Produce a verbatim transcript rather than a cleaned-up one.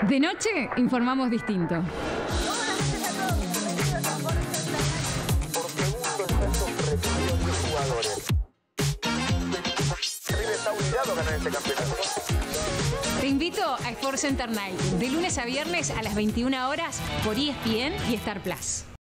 De noche informamos distinto. Por segundo el Santos recibió diez jugadores. River está obligado a ganar este campeonato. Te invito a Sports Center Night, de lunes a viernes a las veintiuna horas por E S P N y Star Plus.